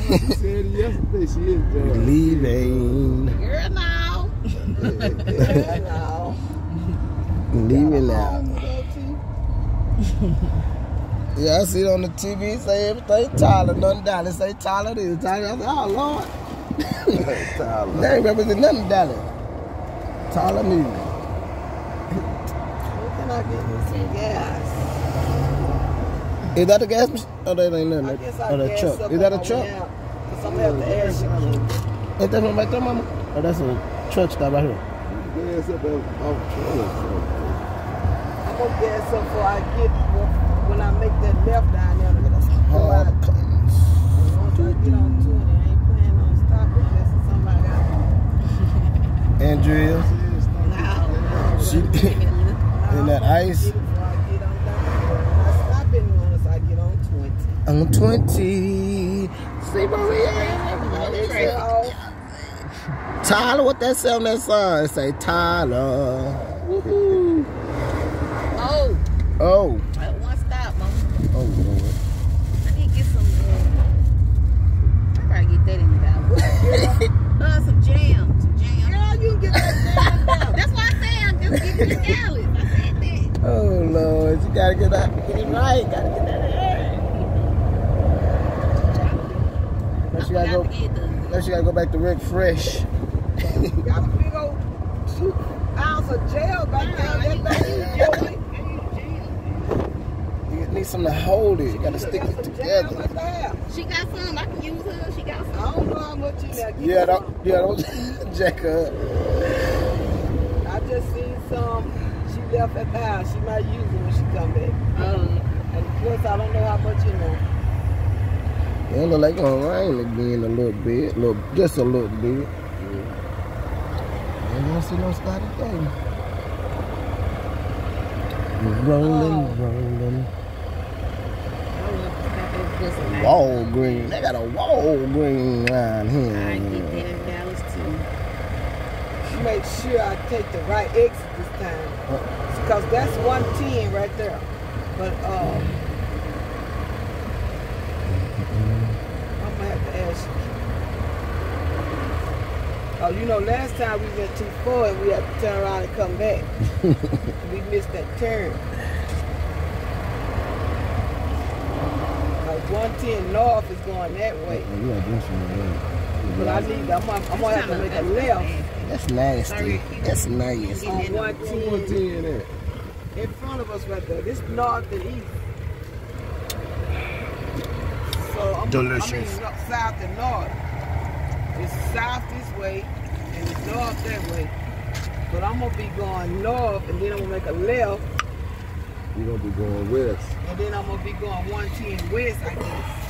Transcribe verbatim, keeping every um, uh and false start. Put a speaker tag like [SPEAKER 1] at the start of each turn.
[SPEAKER 1] She said it yesterday. She is Georgia.
[SPEAKER 2] Leaving.
[SPEAKER 3] Girl, no.
[SPEAKER 1] Yeah, no.
[SPEAKER 2] Leaving now. Yeah, I see it on the T V. Say everything Tyler, nothing Dallas. Say Tyler this. Tyler. I said, oh Lord.
[SPEAKER 1] Tyler.
[SPEAKER 2] They ain't represent nothing Dallas. Tyler News.
[SPEAKER 3] Where can I get me some gas?
[SPEAKER 2] Is that a gas machine? Oh, that ain't nothing.
[SPEAKER 3] I guess I
[SPEAKER 2] Oh, that
[SPEAKER 3] gas
[SPEAKER 2] truck.
[SPEAKER 3] up
[SPEAKER 2] Is that a
[SPEAKER 3] on my
[SPEAKER 2] truck?
[SPEAKER 3] way out, 'cause I'm gonna have to ask you.
[SPEAKER 2] Ain't that one right there, mama? Oh, that's a truck stop right here.
[SPEAKER 1] Gas up off trailer.
[SPEAKER 3] I'm gonna gas up before I get when I make that left down there.
[SPEAKER 2] Look at those hard cuttings.
[SPEAKER 3] Once I get on twenty, I ain't planning on stopping unless somebody got
[SPEAKER 2] Andrea,
[SPEAKER 3] no.
[SPEAKER 2] she in that ice.
[SPEAKER 3] Before I get on down, I stop anywhere unless I get on twenty.
[SPEAKER 2] On twenty. See Maria.
[SPEAKER 3] Oh,
[SPEAKER 2] Tyler, what that say on that sign? It say Tyler. Woohoo.
[SPEAKER 3] oh,
[SPEAKER 2] Oh.
[SPEAKER 3] at one stop, mama.
[SPEAKER 2] Oh Lord.
[SPEAKER 3] I need to get some. Uh, I probably get that in the dollar. uh, some jam, some jam. Girl, you can get that jam down. That's why I say I'm just getting the Dallas. I said that.
[SPEAKER 2] Oh Lord, you gotta get that, get it right. Gotta get that right. Now she gotta go. Now she gotta go back to Rick Fresh.
[SPEAKER 3] Got a big old two ounce of gel back there. That baby is
[SPEAKER 2] You need something to hold it. You gotta stick it together.
[SPEAKER 3] She got some. I can use her. She got some. I don't know how much you got.
[SPEAKER 2] Yeah, don't, yeah, don't jack her up.
[SPEAKER 3] I just seen some. She left at the house. She might use it when she come back. Um, and plus, I don't know how much you know.
[SPEAKER 2] It look like it's gonna rain again a little bit, little, just a little bit. I don't see no sky today. Rolling,
[SPEAKER 3] Oh.
[SPEAKER 2] rolling.
[SPEAKER 3] I
[SPEAKER 2] Walgreens. They got a Walgreens around here.
[SPEAKER 3] get that in Dallas too. Make sure I take the right exit this time, because that's one ten right there. But uh, I'm gonna have to ask you. Oh, you know, last time we went too far and we had to turn around and come back. We missed that turn. Like one ten north is going that way.
[SPEAKER 2] Oh, you gotta do something.
[SPEAKER 3] But I need, I'm, gonna- I'm gonna have to make a left
[SPEAKER 2] That's nasty. That's nice.
[SPEAKER 3] on one
[SPEAKER 1] one
[SPEAKER 3] ten
[SPEAKER 1] ten there.
[SPEAKER 3] in front of us right there. This north and east. So I'm,
[SPEAKER 2] Delicious.
[SPEAKER 3] I mean, no, south and north. It's south this way and it's north that way. But I'm gonna be going north and then I'm gonna make a left
[SPEAKER 1] You're gonna be going west.
[SPEAKER 3] and then I'm gonna be going one ten west, I guess.